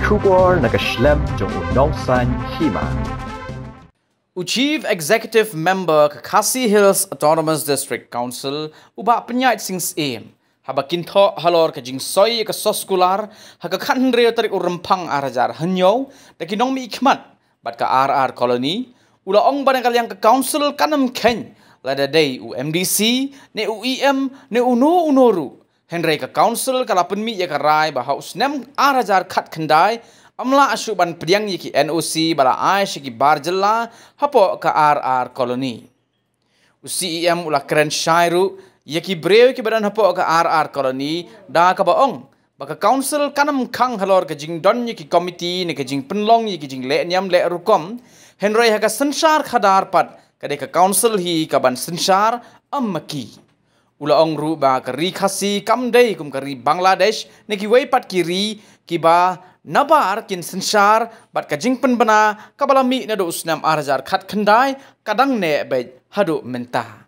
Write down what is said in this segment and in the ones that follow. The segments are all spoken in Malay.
kubor nakaslem jong unongsan hima. Chief Executive Member Khasi Hills Autonomous District Council ubah penyait sings aim habakin tho halor ka jing soi ka soskular haka khan reo tarik urempang arajar hanyo dakinong mi ikmat bat ka RR colony ula ong banakal yang ka council kanam ken lada day UMDC ne UEM ne unoru Henry ka council kalapan mi ya ka rai bah usnem arajar khat khandai amla asuban priang yiki NOC bala ai shiki barjella hapo ka RR colony UCEM ula keren shairu yaki breu ki badan hapo ka RR colony da ka baong baka council kanam khang halor ka jing don yiki committee ne ka jing penlong yiki jing le nyam le rukom Henry ha ka sensar khadar pat kade ka council hi ka ban sensar ammaki ula ong ru ba kari khasi kamdei kum kari Bangladesh ne ki wei pat kiri ki ba nabar kin sensar bat ka jingpen bana kabalami na do usnam arajar khat khandai kadang ne be hadu menta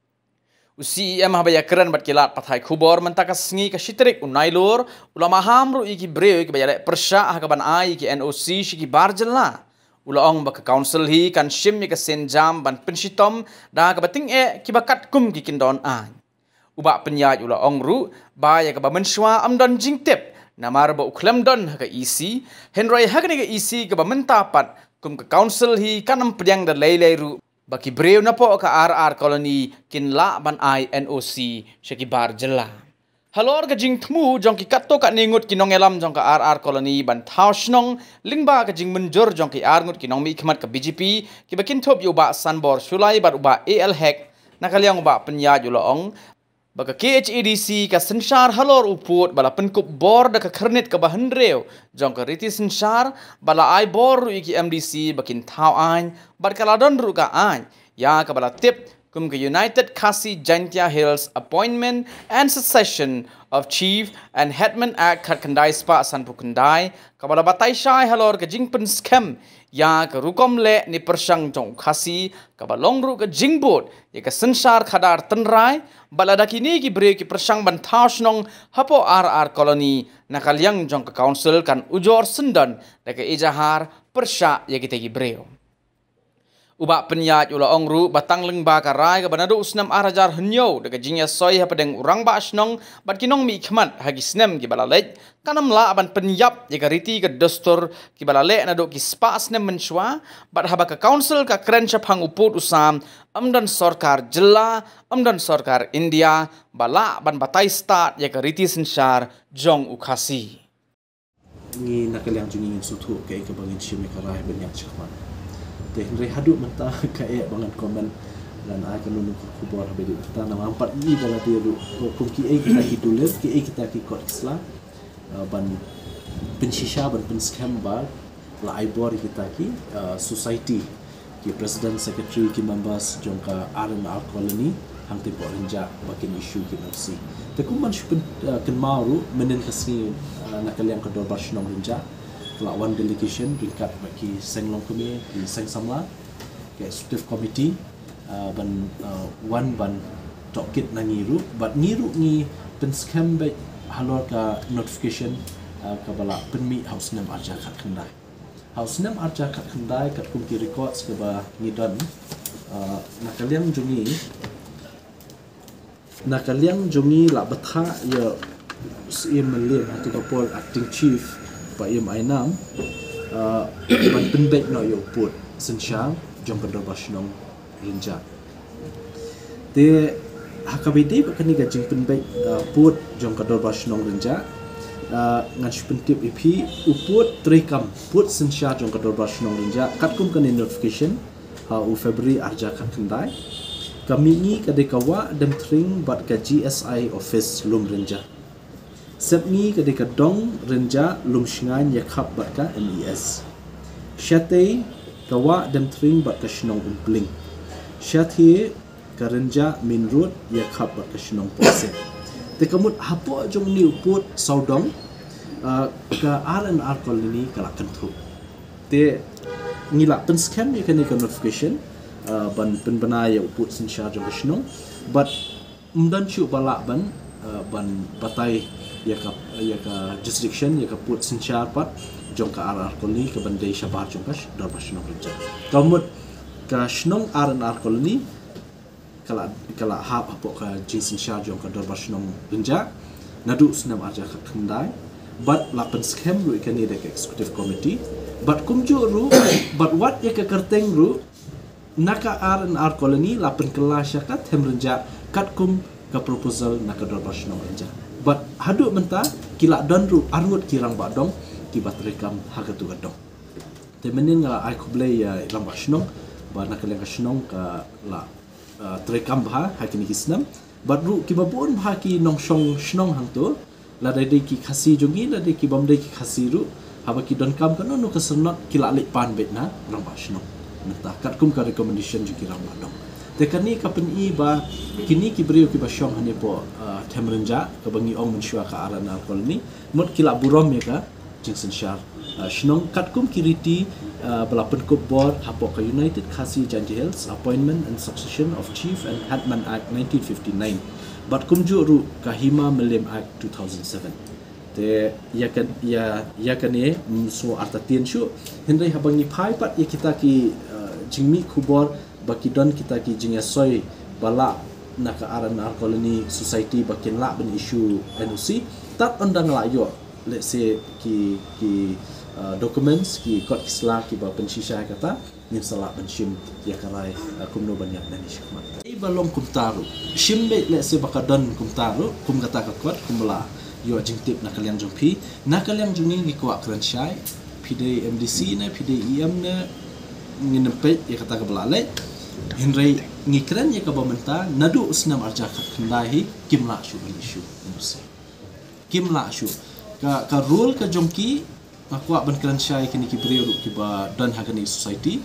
UCEM habaya keren bat kilat pathai khubor menta ka sngi ka shitrik unailur ula maham ru iki breu ki bayale persha ha ka ban ai ki NOC shiki barjella ula ong ba ka council hi kan shim ka senjam ban penshitom da ka bating ki bakat kum ki kindon ai ubak penyaj ula ong ru ba ya ka ba menshwa amdon jingtep namar ba uklem don ha ka EC Henry ha ka ni ka EC ka ba mentapat kum ka council hi kanam pediang da lei ru baki breu na po ka RR colony kin la ban ai NOC shaki bar jella halor ka jing thmu jong ki katto ka ningut kinong elam jong ka RR colony ban thausnong lingba ka jing menjur jong ki arngut kinong mi khmat ka BJP ki bakin thop yu ba sanbor sulai bar uba AL hack nakaliang uba penyaj ula ong baka KHADC ka sensar halor uput bala penkup bor da ka kernit ka bahendreu jong ka riti sensar bala ai bor ru iki MDC bakin thau ain bat kaladon ru ka ain ya ka bala tip kum ka United Khasi Jaintia Hills Appointment and Succession of Chief and Headman Act khat khandai spa sanpu khandai ka bala batai shai halor ka jingpen scam ya ka rukom le ni persang jong khasi ka balong ru ka jingbot ya ka sensar khadar tenrai balada kini ki bre ki persang ban thausnong hapo RR colony nakalyang jong ka council kan ujor sendan da ka ijahar persya ya kita ki breo ubak penyaj ula ongru batang lengba ka rai ka banado usnam arajar henyo daga jingya soi ha padeng urang ba asnong bat kinong mi khmat hagi snem ki balalej kanam la aban penyap ya ka riti ka dostor ki balale na do ki spa snem menshwa bat haba ka council ka kren chaphang uput usam amdan sarkar jilla amdan sarkar India bala ban batai start ya ka riti sensar jong ukhasi ni nakaliang jungin sutu kai ka bangin shime ka rai banyak chakman Henry hadu mentah kaya bangan komen dan akan nunu kubur habis kita nama empat ni dalam dia kum ki kita hidup ki kita ki kot Islam ban pensisha ban penskam ba la ibor kita ki society ki president secretary ki members jongka RR colony hang te porenja bakin issue ki nafsi te kuman shupin ken maru menen kasni nakaliang kedor bashnong rinja lawan delegation ringkat bagi senglong kami di seng samla ke executive committee ban one ban tokit na ngiru but ngiru ni penskam be halor ka notification ka bala penmi house nam arja khat khandai house nam arja khat khandai kat kum ki records ke ba ngidon nakaliang jungi la batha ya sim melim hatu kapol acting chief Pak Im Ainam ban penbek no yo put sensyang jong kedor basnong rinja te hakabidi bakani gajing penbek put jong kedor basnong rinja ngan spentip ip uput trikam put sensya jong kedor basnong rinja katkum kan notification u February arja kat kendai kami ni kadekawa dem tring bat ka GSI office lum rinja Sepni ketika dong renja lum shingan yakhap bat ka MES. Syate kawa dem tring bat ka shnong umpling. Syate ka renja min road yakhap bat ka shnong pose. Te kamut hapo jong ni uput saudong ka RR colony kala kentru. Te ngila pen scam ni kan notification ban penbenaya uput sensya jong shnong but mdan chu balak ban batai ya ka jurisdiction ya ka put sensyar pat jong ka ar koloni ke bandai Shabar jong ka Darbar Shnong Renja. Kamut ka Shnong ar koloni kala hap apa ka Jason Shah jong ka Darbar Shnong Renja nadu senam aja ka kendai but lapan scam ru ikan ni dek executive committee but kumju ru but what ya ka kerteng ru naka R&R koloni lapan kelas syakat hem renja kat kum ka proposal naka Darbar Shnong Renja but haduk mentah kila don ru arngut kirang badong kibat rekam hagatu gadong temenin ngala ai kublai ya Darbar Shnong ba naka leng Shnong ka la terekam bah hakini kisnam but ru kibabun bah ki nongshong Shnong hang tu la dai ki khasi jongi la dai ki bamdai ki khasi ru haba ki don kam kan no ka sernot kila lik pan bet na Darbar Shnong mentah kat kum ka recommendation ju kirang badong tekani kapen i ba kini ki beriu ki basyong hane po temrenja ka bangi ong mensyua ka aran koloni mot kila burom ya ka jingsen syar Shnong kat kum kiriti belapen kup board hapo ka United Khasi Janji Hills Appointment and Succession of Chief and Headman Act 1959 but kumju ru ka Hima Melim Act 2007 te ya kan ye so artatien shu hendai habangi phai pat ya kita ki jingmi khubor baki don kita ki jingya soy bala naka aran koloni society bakin la ben issue NOC tat ondang la yo let's say ki documents ki kot kisla ki ba pensisha kata nim sala benshim ya karai kumno banyak dan ishkmat ai balong kumtaru shimbe let's say bakadon kumtaru kum kata ka kot kumla yo jingtip nakaliang jompi nakaliang jungi ki kwa kranshai pide MDC na pide EM na nginempet ya kata ka belalai Henry ngikran ya ka bamenta nadu usnam arja ka kendahi kimla shu isu industri kimla shu ka rule ka jomki aku ban kran syai kini ki beriu ki ba dan hagani society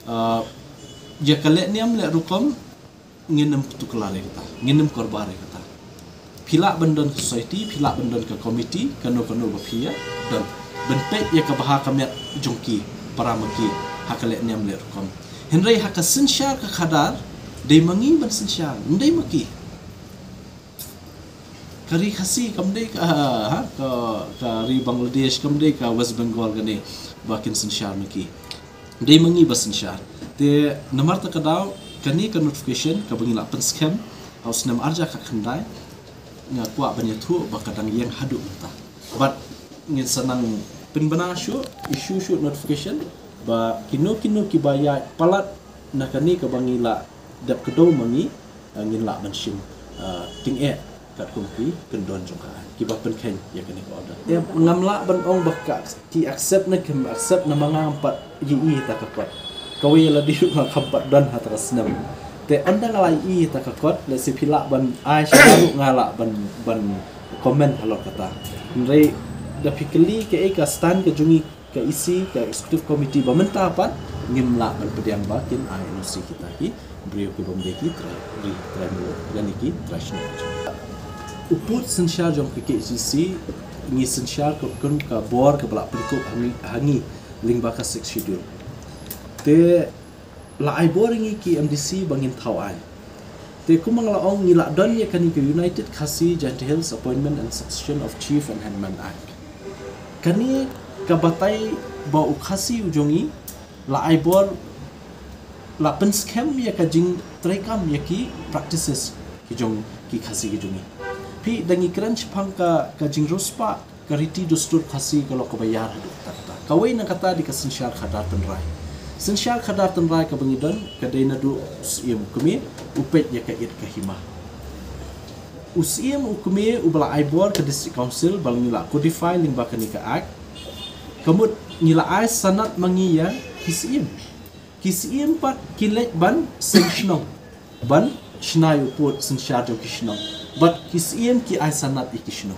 ya kale niam le rukom nginem putuklare kata nginem korbare kata pila bandon society pila bandon ka committee kano ba phia dan benpe ya ka baha kamet jomki para maki hakale niam le rukom Henry haka sensyar ka khadar dei mangi ban sensyar ndai maki kari khasi kamdei ka ri Bangladesh kamdei ka West Bengal gane bakin sensyar maki dei mangi bas sensyar te namar ta kadau kani ka notification ka bangila pen scam haus nam arja ka khandai nga kwa banya thu bakadang yang hadu ta but ngin sanang pinbana shu issue shu notification ba kino ki baya palat nakani ka bangila dap kedo mangi ngin la banshim ting kat kumpi kendon jongka ki ba pen ken ya kani ko order ya ngamla ban ong bakka ki accept na kim accept na mga empat yi ta ka kot kawi la di ka khabat dan hatrasnam te anda ngala yi ta ka kot le si phila ban ai sharu ngala ban comment halor kata nrei da fikli ke ka stand ke jungi ka isi ka executive committee bamenta apa ngimla ban pediang bakin INOC kita ki beriu ke bomdeki try dan iki trash uput sensyar jong ke KCC ngi sensyar ko kun ka bor ke bala perkup hangi ling baka 6 schedule te la ai boring ki MDC bangin thawai te kumang la ong ngila don ye kani ke United Khasi Janji Hills Appointment and Succession of Chief and Headman Act kani kabatai ba ukhasi ujongi la ai bor la pen scam ya ka jing trekam ya ki practices ki jong ki khasi ki jongi pi dangi crunch pangka ka jing rospa kariti dustur khasi kalau ko bayar hadu kata kawai na kata di kasensyar khadar penrai sensyar khadar penrai ka bangidon ka deina du usim kumi upet ya ka it ka hima usim ukumi ubala aibor ka district council balngila codify ling bakani ka act kamut ngila ai sanat mangiya kisim pat kilek ban senshnong ban shnayu pot sensyar jo kishnong but kisim ki ai sanat ikishnong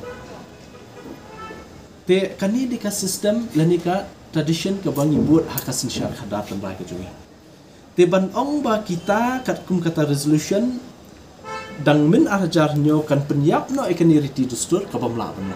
te kani di ka system lanika tradition ka bangi buat haka sensyar khadar tambah ka jui te ban ong ba kita kat kum kata resolution dang min arjar nyo kan penyap no ikani riti dustur ka bamla ban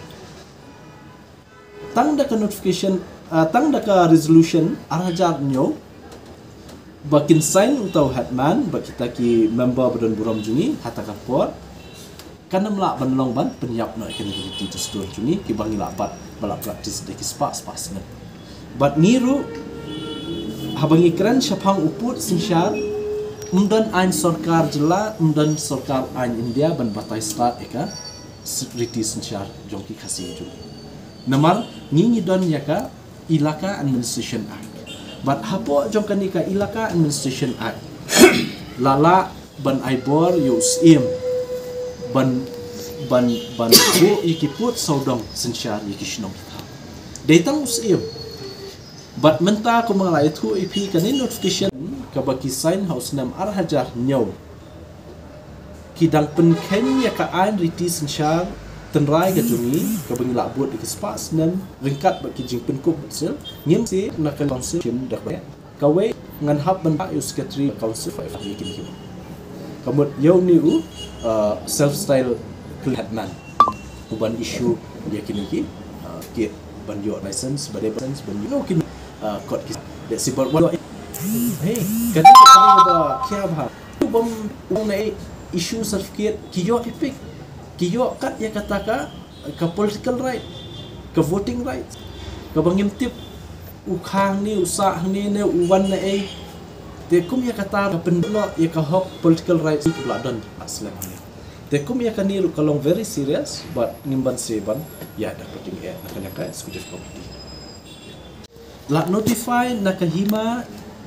tang da ka notification tang da ka resolution arhajar nyo bakin sign utau headman ba kita ki member badan buram jungi hata ka por kanam la ban long ban penyap no ikan riti dustur jungi ki bangi la bat balap praktis deki spas ne. But niru habangi keren syapang uput sinsyar umdan ain sarkar jela umdan sarkar ain India ban batai start eka riti sinsyar jongki khasi jong. Namar ngingi don yaka Ilaka Administration Act. But hapo jong kanika Ilaka Administration Act. Lala ban aibor yo sim ban bu ikiput saudong sinsyar yikishnong kita. Datang usim. But menta ko mga itu IP kanin notification kabaki sign house nam arhajar nyaw. Kidang penken yaka ain riti sinsyar tenrai ke jumi kabang labut di kespas nam ringkat bagi jing penkup betul ngim si nak council kim dak ba kawe ngan hab ban pak secretary council 5 hari kini kamut yau ni self style kelihatan uban isu dia kini ke ban yo license ban yo kini kod dia sibol hey kan ba kya ba bom unai isu certificate kiyo epic kiyo kat ya kata ka political right ka voting right ka bangim tip ukhang ni usah ni ne uwan na te kum ya kata ka pendlo ya ka hok political right ki bladan aslam ni te kum ya kan ni kalong very serious but ngimban seban ya dak penting nak ka executive committee la notify nakahima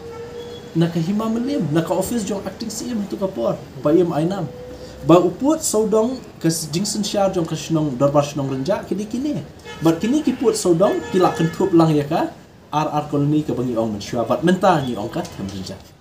melim naka office jong acting CM tu kapor bayam ainam ba uput saudong ke jingsen syar jong kasnong darbar snong renja kini but kini kiput saudong kila kentup lang ya ka RR koloni ke bangi ong mensyua bat menta ni ong ka tem renja